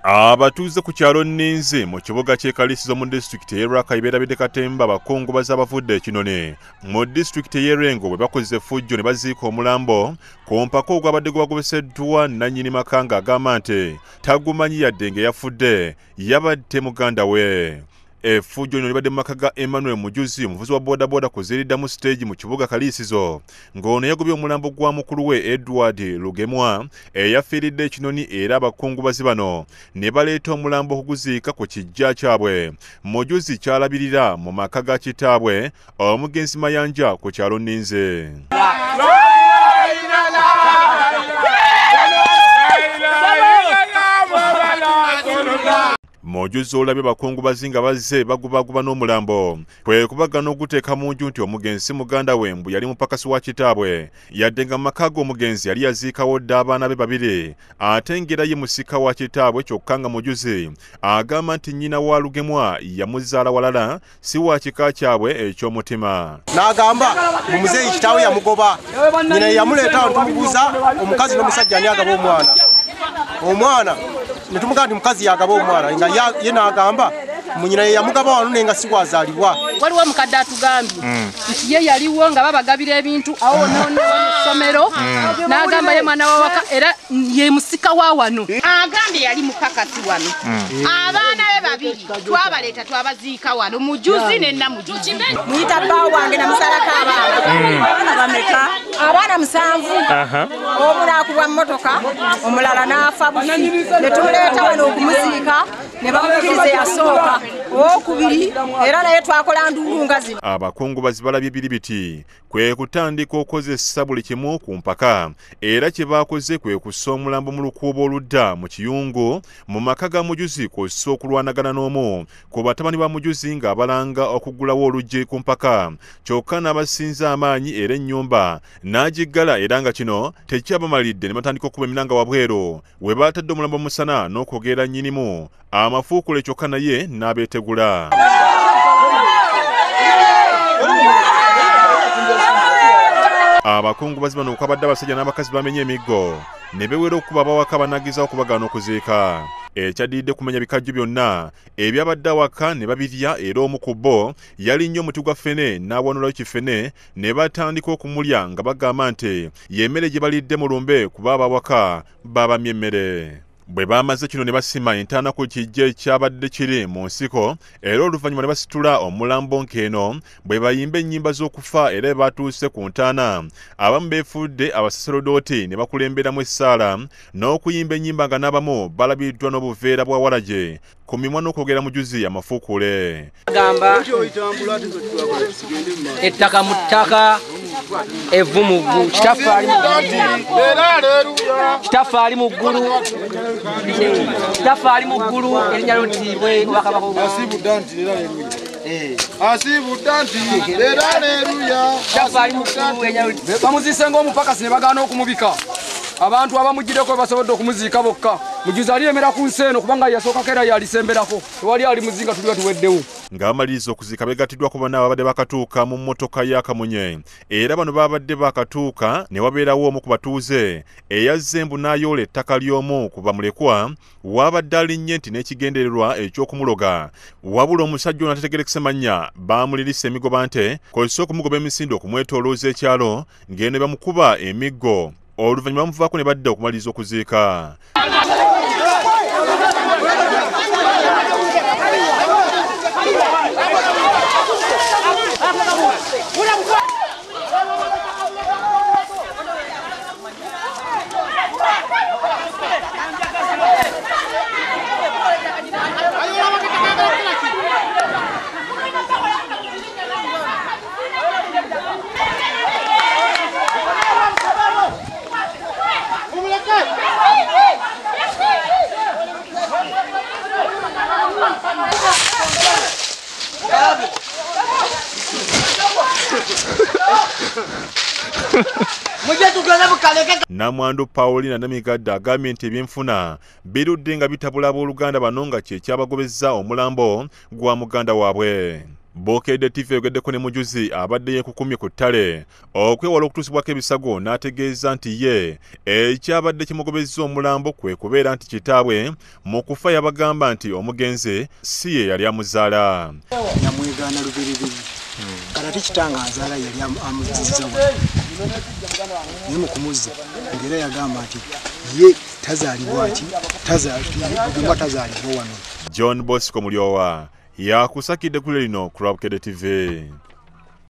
Abatuuze ku kyalo Ninzi mu kibuga ky'e Kaliisizo mu disitulikiti y'e Rakai beerabidde katemba abakungubazi abavudde ekinone. Mu disitulikiti y'e Rengo bwe bakoze effujjo ne baziika omulambo ku mpaka ogwabadde gwagobeseddwa nannyini maka ng'agamba nti tagumanyi yadde ng'eyafudde yabadde muganda we. Effujjo lino libadde mu maka ga Emmanuel Mujuzi, omuvuzi wa bodaboda ku ziriddamu stage mu kibuga Kaliisizo, ng'ono yagobye omulambo gwa mukulu we Edward Lugemwa eyafiiridde ekinoni, era abakungubazi bano ne baleeta omulambo okuguziika ku kijja kyabwe. Mujuzi kyalabirira mu maka ga kitaabwe omugenzi Mayanja ku kyalo Ninzi. Mujuzi olabye bakungubazi nga bazze bagubaguba n'omulambo kwe kubagana okuteeka mu nju nti omugenzi muganda we mbu yali mupakasi wa kitaabwe, yadde nga mu maka g'omugenzi yali yaziikawo dda abaana be babiri ate ng'era ye musika wa kitaabwe, kyokka nga Mujuzi agamba nti nnyina wa Lugemwa yamuzaala walala, si wa kika kyabwe eky'omutima. N'agamba mumuzeeyi kitaawe yamugoba, nnyina yamuleeta ntumubuuza omukazi n'omusajja ani agaba omwana netumugaa nti mukazi yagaba omwana nga ye n'agamba munyina ye yamugaba wano nenga si wazaalibwa. Waliwo omukadde atugambye nti ye yaliwo nga babagabira ebintu awo n'essomero, n'agamba ye mwana wa waka era ye musika wa wano, agambye yali mukakasi wano. Abaana be babiri twabaleeta twabaziika wano, Mujuzi ne Namujuzi. Muyita bba wange namusalako abaana bameka, abaana 7. Omu n'akubwa mmotoka, omulala n'afa bufi. Ne tumuleeta wano okumuziika ne bamukkiriza yasooka, owokubiri era naye twakola nduulu nga zino. Abakungubazi balabye biri biti kwe kutandika okozesa buli kimu ku mpaka, era kye baakoze kwe kussa omulambo mu lukuubo oludda mu Kiyungu mu maka ga Mujuzi, kw'ossa okulwanagana n'omu ku batabani ba Mujuzi ng'abalanga okuggulawo oluggi ku mpaka, kyokka n'abasinza amaanyi era ennyumba n'agiggala, era nga kino tekyabamalidde ne batandika okuba eminanga wabweru we baatadde omulambo musana n'okwogera nnyinimu amafuukule, kyokka naye n'abeetegula. Abakungubazi bano kwabadde abasajja n'abakazi bamenye emiggo ne bewera okuba abawaka banagiza okubagana okuziika. Ekyaddiridde kumenya bikajjo byonna ebyabadde awaka ne babirya, era omu ku bo yali nnyo omuti gwa ffene n'awanulayo kifene ne batandika okumulya nga bagamba nti y'emmere gye balidde mu lumbe kuba abawaka babamye emmere. Bwe bamaze kino ne basima entaana ku kijja ekyabadde kiri mu nsiko, era oluvannyuma ne basitula omulambo nk'eno bwe bayimba ennyimba z'okufa, era bwe batuuse ku ntaana abamu beefudde abasaserodooti ne bakulemberamu essaala n'okuyimba ennyimba nga n'abamu balabiddwa n'obuveera bwa warage ku mimwa n'okwogera Mujuzi amafuukule. Agamba ettaka mu ttaka, evvu mu vvu, kitaffe ali mu ggulu, kitaffe ali mu ggulu, erinnya ly'otiibwe Obwakabaka bamuziise ng'omupakasi ne bagaana okumubika. Abantu abamugiddeko basobodde okumuziika bokka. Mujuzi aliyemera ku nsi eno kubanga yasookako era yalisemberako, tewali ali muzinga tuliwa tuweddewo. Ng'amaliriza okuziika beegattiddwa ku bonna ababadde bakatuuka mu mmotoka ya Kamunye, era bano babadde bakatuuka ne wabeerawo omu ku batuuze eyazze embu n'ayoola ettaka ly'omu ku bamulekwa, wabadde alinnye nti n'ekigendererwa eky'okumuloga, wabula omusajja ono atategerekese mannya baamulirisa emigoba nte kozesa okumugoba emisinde okumwetoolooza ekyalo, ng'eno bamukuba emiggo. Oluvannyuma bamuvaako ne badda okumaliriza okuziika. Namwandu Paulina Namigadde agambye nti ebyenfuna birudde nga bitabula abooluganda bano nga kye kyabagobezza omulambo gwa muganda waabwe. Bukedde TV yogeddeko ne mujuzi abadde yeekukumye ku ttale okwewala okutuusibwako ebisago n'ategeeza nti ye ekyabadde kimugobezza omulambo kwe kubeera nti kitaabwe mu kufa yabagamba nti omugenzi si ye yali amuzaala. Yamwegaana luberiberi kati kitanga azaala yali amuzizza naye mu kumuzza ng'era yagamba nti ye tazaalibwa ki tazaalibwa wano. John Bosco Mulyowa yakusakidde ku lino ku Bukedde TV.